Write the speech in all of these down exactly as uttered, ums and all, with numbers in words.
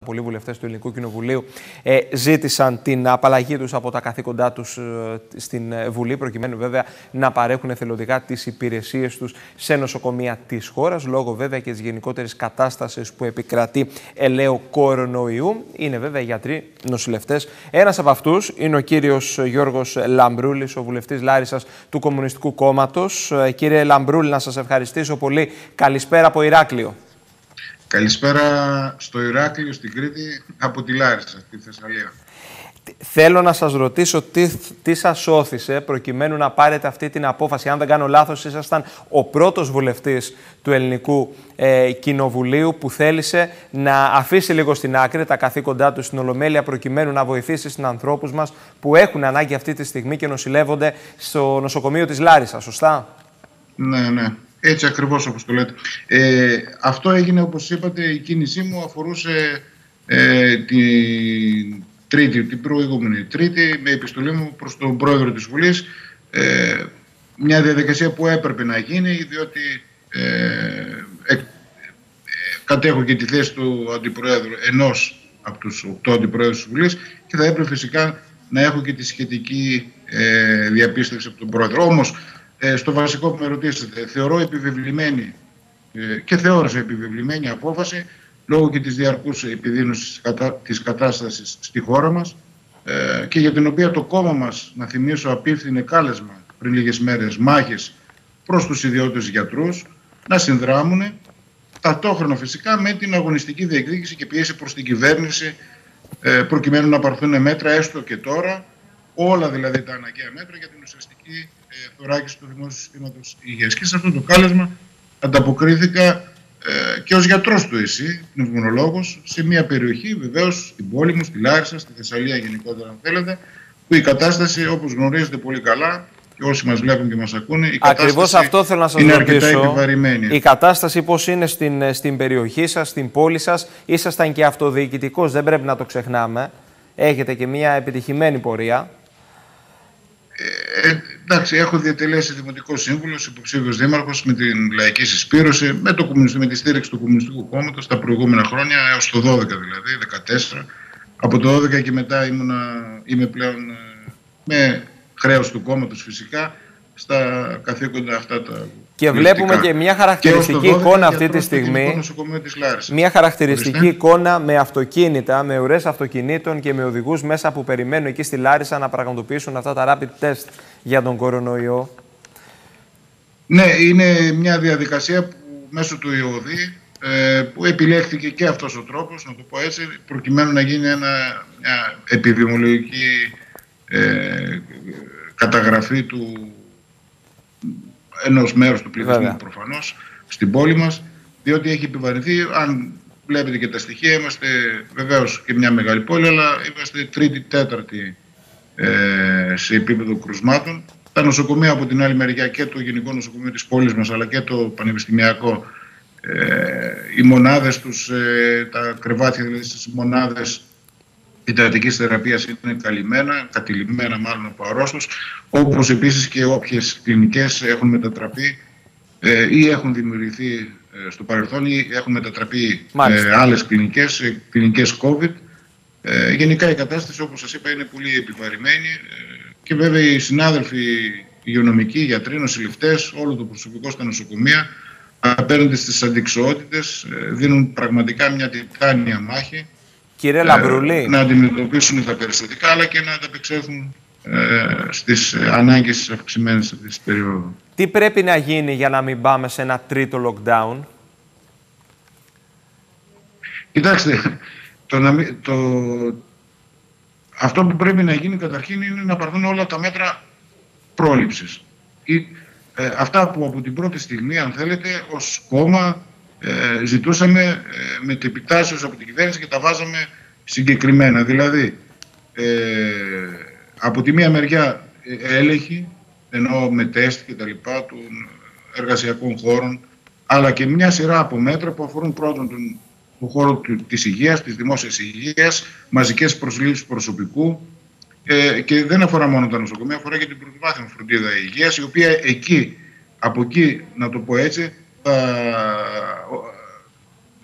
Πολλοί βουλευτές του Ελληνικού Κοινοβουλίου ε, ζήτησαν την απαλλαγή τους από τα καθήκοντά τους ε, στην Βουλή, προκειμένου βέβαια να παρέχουν εθελοντικά τις υπηρεσίες τους σε νοσοκομεία της χώρας, λόγω βέβαια και της γενικότερης κατάστασης που επικρατεί ελαίου κορονοϊού. Είναι βέβαια γιατροί, νοσηλευτές. Ένας από αυτούς είναι ο κύριος Γιώργος Λαμπρούλης, ο βουλευτής Λάρισσας του Κομμουνιστικού Κόμματος. Ε, κύριε Λαμπρούλη, να σας ευχαριστήσω πολύ. Καλησπέρα από Ηράκλειο. Καλησπέρα στο Ηράκλειο, στην Κρήτη, από τη Λάρισα, στη Θεσσαλία. Θέλω να σας ρωτήσω τι, τι σας όθησε προκειμένου να πάρετε αυτή την απόφαση. Αν δεν κάνω λάθος, ήσασταν ο πρώτος βουλευτής του Ελληνικού ε, Κοινοβουλίου που θέλησε να αφήσει λίγο στην άκρη τα καθήκοντά του στην Ολομέλεια, προκειμένου να βοηθήσει στους ανθρώπους μας που έχουν ανάγκη αυτή τη στιγμή και νοσηλεύονται στο νοσοκομείο της Λάρισσας, σωστά? Ναι, ναι. Έτσι ακριβώς όπως το λέτε. Ε, αυτό έγινε, όπως είπατε, η κίνησή μου αφορούσε ε, την Τρίτη, την προηγούμενη Τρίτη, με επιστολή μου προς τον Πρόεδρο της Βουλής. Ε, μια διαδικασία που έπρεπε να γίνει, διότι ε, ε, κατέχω και τη θέση του Αντιπροέδρου, ενός από τους οκτώ Αντιπροέδρους της Βουλής, και θα έπρεπε φυσικά να έχω και τη σχετική ε, διαπίστευση από τον Πρόεδρο. Όμως, Ε, στο βασικό που με ρωτήσατε, θεωρώ επιβεβλημένη ε, και θεώρησα επιβεβλημένη απόφαση, λόγω και της διαρκούς επιδείνωσης κατα... της κατάστασης στη χώρα μας, ε, και για την οποία το κόμμα μας, να θυμίσω, απίφθινε κάλεσμα πριν λίγες μέρες μάχες προς τους ιδιώτες γιατρούς να συνδράμουν, ταυτόχρονα φυσικά με την αγωνιστική διεκδίκηση και πίεση προς την κυβέρνηση, ε, προκειμένου να πάρθουν μέτρα έστω και τώρα, όλα δηλαδή τα αναγκαία μέτρα για την ουσιαστική ε, θωράκιση του δημόσιου συστήματος υγείας. Και σε αυτό το κάλεσμα ανταποκρίθηκα ε, και ως γιατρός του ΕΣΥ, πνευμονολόγος, σε μια περιοχή, βεβαίως στην πόλη μου, στη Λάρισα, στη Θεσσαλία γενικότερα, αν θέλετε, που η κατάσταση, όπως γνωρίζετε πολύ καλά, και όσοι μας βλέπουν και μας ακούνε, η Ακριβώς αυτό θέλω να σας είναι ρωτήσω. αρκετά επιβαρημένη. Η κατάσταση πώς είναι στην, στην περιοχή σας, στην πόλη σας? Ήσασταν και αυτοδιοικητικός, δεν πρέπει να το ξεχνάμε. Έχετε και μια επιτυχημένη πορεία. Ε, εντάξει, έχω διατελέσει δημοτικός σύμβουλος, υποψήφιος δήμαρχος με την λαϊκή συσπήρωση, με, το με τη στήριξη του Κομμουνιστικού Κόμματος τα προηγούμενα χρόνια, έως το δώδεκα δηλαδή, δεκατέσσερα. Από το δώδεκα και μετά ήμουνα, είμαι πλέον ε, με χρέος του κόμματος φυσικά στα καθήκοντα αυτά τα. Και βλέπουμε και μια χαρακτηριστική και εικόνα αυτή τη στιγμή. Μια χαρακτηριστική Ορίστε. εικόνα με αυτοκίνητα, με ουρές αυτοκινήτων και με οδηγούς μέσα που περιμένουν εκεί στη Λάρισα να πραγματοποιήσουν αυτά τα rapid test για τον κορονοϊό. Ναι, είναι μια διαδικασία που μέσω του ΙΟΔΗ ε, που επιλέχθηκε και αυτός ο τρόπος, να το πω έτσι, προκειμένου να γίνει ένα, μια επιδημιολογική ε, καταγραφή του ενός μέρους του πληθυσμού προφανώς στην πόλη μας, διότι έχει επιβαρυνθεί. Αν βλέπετε και τα στοιχεία, είμαστε βεβαίως και μια μεγάλη πόλη, αλλά είμαστε τρίτη, τέταρτη ε, σε επίπεδο κρουσμάτων. Τα νοσοκομεία από την άλλη μεριά, και το Γενικό Νοσοκομείο της πόλης μας, αλλά και το Πανεπιστημιακό, ε, οι μονάδες τους, ε, τα κρεβάτια δηλαδή στις μονάδες εντατικής θεραπείας είναι καλυμμένα, κατηλημμένα μάλλον από αρρώστους, όπως επίσης και όποιες κλινικές έχουν μετατραπεί ε, ή έχουν δημιουργηθεί ε, στο παρελθόν ή έχουν μετατραπεί ε, άλλες κλινικές, ε, κλινικές COVID. Ε, γενικά η κατάσταση, όπως σας είπα, είναι πολύ επιβαρημένη ε, και βέβαια οι συνάδελφοι υγειονομικοί, γιατροί, νοσηλευτές, όλο το προσωπικό στα νοσοκομεία απέναντι στις αντιξοότητες ε, δίνουν πραγματικά μια τιτάνια μάχη. Κύριε Λαμπρούλη, ε, να αντιμετωπίσουν τα περιστατικά, αλλά και να ανταπεξέλθουν ε, στις ανάγκες της αυξημένης αυτής της περίοδου. Τι πρέπει να γίνει για να μην πάμε σε ένα τρίτο lockdown? Κοιτάξτε, το, το, αυτό που πρέπει να γίνει καταρχήν είναι να πάρθουν όλα τα μέτρα πρόληψης. Ή, ε, αυτά που από την πρώτη στιγμή, αν θέλετε, ως κόμμα Ε, ζητούσαμε ε, με την επιτάσσεως από την κυβέρνηση και τα βάζαμε συγκεκριμένα. Δηλαδή, ε, από τη μία μεριά ε, έλεγχη, ενώ με τεστ και τα λοιπά των εργασιακών χώρων, αλλά και μια σειρά από μέτρα που αφορούν πρώτον τον, τον χώρο του, της υγείας, της δημόσιας υγείας, μαζικές προσλήψεις προσωπικού, ε, και δεν αφορά μόνο τα νοσοκομεία, αφορά και την πρωτοβάθμια φροντίδα υγείας, η οποία εκεί, από εκεί, να το πω έτσι,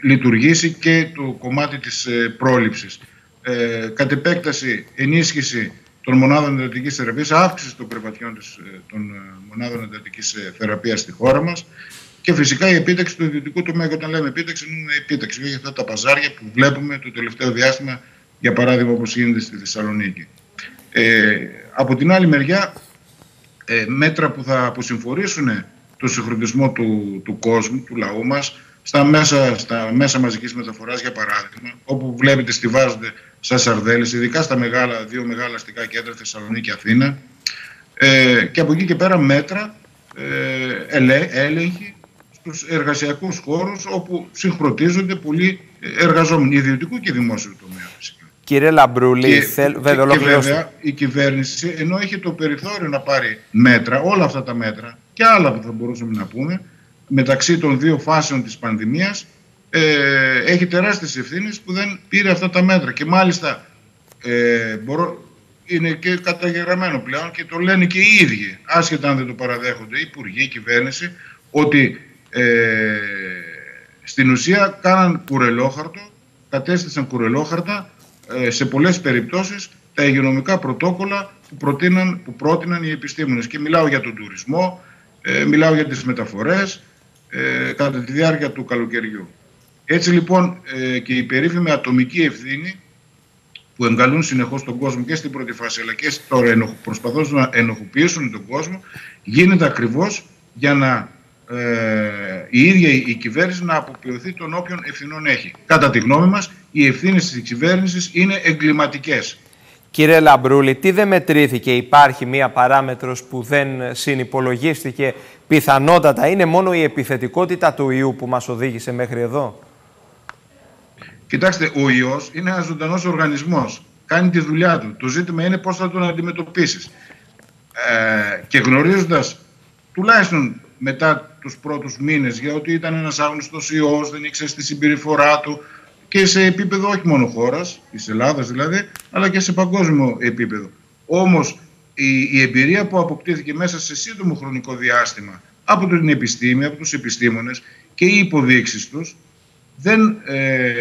λειτουργήσει και το κομμάτι της ε, πρόληψης. Ε, κατ' επέκταση, ενίσχυση των μονάδων εντατικής θεραπείας, αύξηση των περιπατιών της, των μονάδων εντατικής θεραπείας στη χώρα μας και φυσικά η επίταξη του ιδιωτικού τομέα. Και όταν λέμε επίταξη, εννοούμε επίταξη, όχι αυτά τα παζάρια που βλέπουμε το τελευταίο διάστημα, για παράδειγμα όπως γίνεται στη Θεσσαλονίκη. Ε, από την άλλη μεριά, ε, μέτρα που θα αποσυμφορήσουν το συγχρονισμό του, του κόσμου, του λαού μας, στα μέσα, στα μέσα μαζικής μεταφοράς, για παράδειγμα, όπου βλέπετε στιβάζονται σαν σαρδέλες, ειδικά στα μεγάλα, δύο μεγάλα αστικά κέντρα, Θεσσαλονίκη και Αθήνα, ε, και από εκεί και πέρα μέτρα, ε, ελέ, έλεγχοι στους εργασιακούς χώρους, όπου συγχρονίζονται πολλοί εργαζόμενοι, ιδιωτικού και δημόσιου τομέα φυσικά. Κύριε Λαμπρούλη, και, θέλ, και, βέβαια, και βέβαια η κυβέρνηση, ενώ έχει το περιθώριο να πάρει μέτρα, όλα αυτά τα μέτρα και άλλα που θα μπορούσαμε να πούμε, μεταξύ των δύο φάσεων της πανδημίας, ε, έχει τεράστιες ευθύνες που δεν πήρε αυτά τα μέτρα. Και μάλιστα ε, μπορώ, είναι και καταγεγραμμένο πλέον και το λένε και οι ίδιοι, άσχετα αν δεν το παραδέχονται, οι υπουργοί, η κυβέρνηση, ότι ε, στην ουσία κάναν κουρελόχαρτο, κατέστησαν κουρελόχαρτα ε, σε πολλές περιπτώσεις τα υγειονομικά πρωτόκολλα που, προτείναν, που πρότειναν οι επιστήμονες. Και μιλάω για τον τουρισμό, ε, μιλάω για τις μεταφορές, Ε, κατά τη διάρκεια του καλοκαιριού. Έτσι λοιπόν ε, και η περίφημη ατομική ευθύνη που εγκαλούν συνεχώς τον κόσμο και στην πρώτη φάση αλλά και τώρα προσπαθούν να ενοχοποιήσουν τον κόσμο, γίνεται ακριβώς για να ε, η ίδια η κυβέρνηση να αποποιηθεί των όποιων ευθυνών έχει. Κατά τη γνώμη μας, οι ευθύνες της κυβέρνησης είναι εγκληματικές. Κύριε Λαμπρούλη, τι δεν μετρήθηκε, υπάρχει μία παράμετρος που δεν συνυπολογίστηκε πιθανότατα, είναι μόνο η επιθετικότητα του ιού που μας οδήγησε μέχρι εδώ? Κοιτάξτε, ο ιός είναι ένας ζωντανός οργανισμός, κάνει τη δουλειά του. Το ζήτημα είναι πώς θα τον αντιμετωπίσεις. Ε, και γνωρίζοντας, τουλάχιστον μετά τους πρώτους μήνες, γιατί ήταν ένας άγνωστος ιός, δεν ήξερε τη συμπεριφορά του, και σε επίπεδο όχι μόνο χώρας, της Ελλάδας δηλαδή, αλλά και σε παγκόσμιο επίπεδο. Όμως η, η εμπειρία που αποκτήθηκε μέσα σε σύντομο χρονικό διάστημα από την επιστήμη, από τους επιστήμονες και οι υποδείξεις τους, δεν, ε,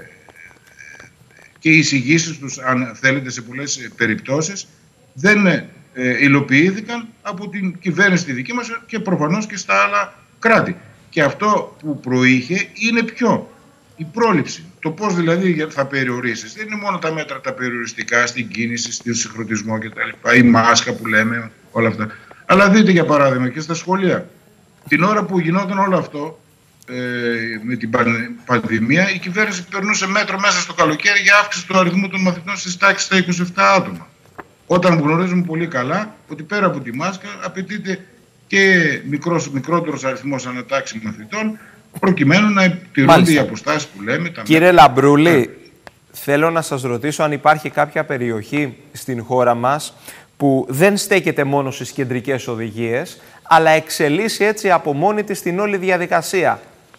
και οι εισηγήσεις τους, αν θέλετε, σε πολλές περιπτώσεις, δεν ε, υλοποιήθηκαν από την κυβέρνηση τη δική μας και προφανώς και στα άλλα κράτη. Και αυτό που προείχε είναι ποιο? Η πρόληψη. Το πώς δηλαδή θα περιορίσεις. Δεν είναι μόνο τα μέτρα τα περιοριστικά στην κίνηση, στον συγχρονισμό κτλ. Η μάσκα που λέμε, όλα αυτά. Αλλά δείτε για παράδειγμα και στα σχολεία. Την ώρα που γινόταν όλο αυτό ε, με την πανδημία, η κυβέρνηση περνούσε μέτρο μέσα στο καλοκαίρι για αύξηση του αριθμού των μαθητών στις τάξεις στα είκοσι επτά άτομα. Όταν γνωρίζουμε πολύ καλά ότι πέρα από τη μάσκα απαιτείται και μικρός, μικρότερος αριθμός ανατάξει μαθητών, προκειμένου να τηρούνται οι αποστάσεις που λέμε. Τα Κύριε μέτρα. Λαμπρούλη, yeah. θέλω να σας ρωτήσω αν υπάρχει κάποια περιοχή στην χώρα μας που δεν στέκεται μόνο στις κεντρικές οδηγίες, αλλά εξελίσσει έτσι από μόνη της την όλη διαδικασία.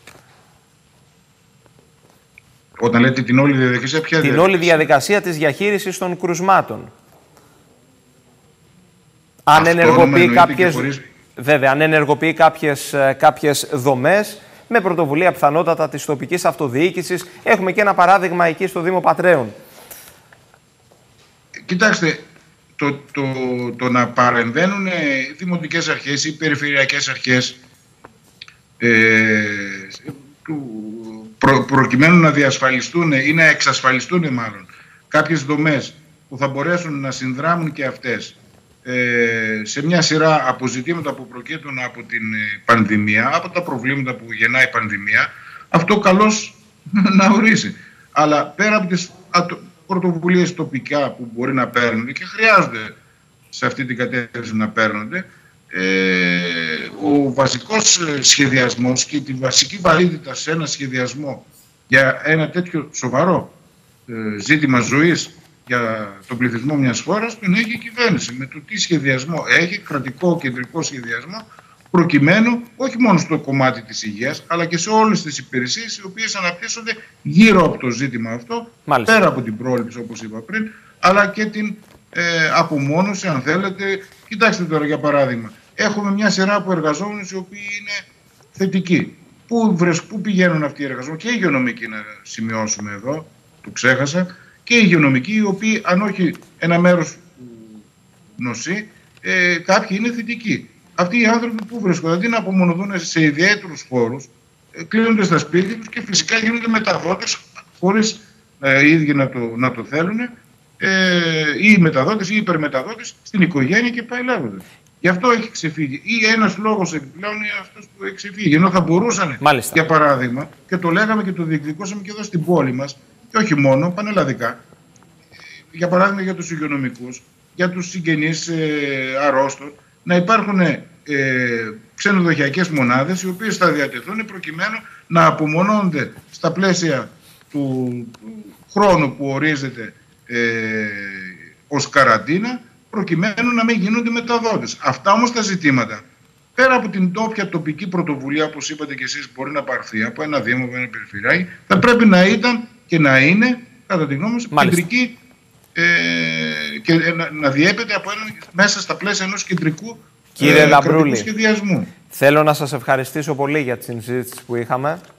Όταν λέτε την όλη διαδικασία, ποια την διαδικασία? όλη διαδικασία της διαχείρισης των κρουσμάτων. Αν ενεργοποιεί κάποιες, χωρίς... βέβαια, αν ενεργοποιεί κάποιες, κάποιες δομές, με πρωτοβουλία πιθανότατα της τοπικής αυτοδιοίκησης. Έχουμε και ένα παράδειγμα εκεί στο Δήμο Πατρέων. Κοιτάξτε, το, το, το να παρεμβαίνουν οι δημοτικές αρχές ή περιφερειακές αρχές ε, προ, προκειμένου να διασφαλιστούν ή να εξασφαλιστούν μάλλον κάποιες δομές που θα μπορέσουν να συνδράμουν και αυτές σε μια σειρά αποζητήματα που προκύπτουν από την πανδημία, από τα προβλήματα που γεννάει η πανδημία, αυτό καλώς να ορίσει. Αλλά πέρα από τις πρωτοβουλίες τοπικά που μπορεί να παίρνουν και χρειάζονται σε αυτή την κατεύθυνση να παίρνονται, ο βασικός σχεδιασμός και τη βασική βαρύτητα σε ένα σχεδιασμό για ένα τέτοιο σοβαρό ζήτημα ζωής για τον πληθυσμό μιας χώρας, τον έχει η κυβέρνηση. Με το τι σχεδιασμό έχει, κρατικό, κεντρικό σχεδιασμό, προκειμένου όχι μόνο στο κομμάτι της υγείας, αλλά και σε όλες τις υπηρεσίες οι οποίες αναπτύσσονται γύρω από το ζήτημα αυτό, Μάλιστα. πέρα από την πρόληψη όπως είπα πριν, αλλά και την ε, απομόνωση, αν θέλετε. Κοιτάξτε τώρα για παράδειγμα, έχουμε μια σειρά από εργαζόμενους οι οποίοι είναι θετικοί. Πού, πού πηγαίνουν αυτοί οι εργαζόμενοι, και οι υγειονομικοί, να σημειώσουμε εδώ, το ξέχασα, και οι υγειονομικοί, οι οποίοι, αν όχι ένα μέρος νοσεί, ε, κάποιοι είναι θετικοί. Αυτοί οι άνθρωποι που βρίσκονται, αντί να απομονωθούν σε ιδιαίτερους χώρους, ε, κλείνονται στα σπίτια τους και φυσικά γίνονται μεταδότες χωρίς ε, οι ίδιοι να το, να το θέλουν, ε, ή μεταδότες ή υπερμεταδότες στην οικογένεια και πάει λέγοντας. Γι' αυτό έχει ξεφύγει. Ή ένας λόγος επιπλέον είναι αυτός που έχει ξεφύγει. Ενώ θα μπορούσαν, Μάλιστα. για παράδειγμα, και το λέγαμε και το διεκδικώσαμε και εδώ στην πόλη μας, και όχι μόνο, πανελλαδικά, για παράδειγμα για τους υγειονομικούς, για τους συγγενείς ε, αρρώστων, να υπάρχουν ε, ξενοδοχειακές μονάδες οι οποίες θα διατεθούν προκειμένου να απομονώνονται στα πλαίσια του, του χρόνου που ορίζεται ε, ως καραντίνα, προκειμένου να μην γίνονται μεταδότες. Αυτά όμως τα ζητήματα, πέρα από την όποια τοπική πρωτοβουλία, όπως είπατε και εσείς, μπορεί να πάρθει από ένα δήμο, από ένα περιφερειάκι, θα πρέπει να ήταν και να είναι, κατά τη γνώμη μας, κεντρική, ε, και να, να διέπεται από ένα, μέσα στα πλαίσια ενός κεντρικού Κύριε ε, Λαμπρούλη, σχεδιασμού. Θέλω να σας ευχαριστήσω πολύ για τη συζήτηση που είχαμε.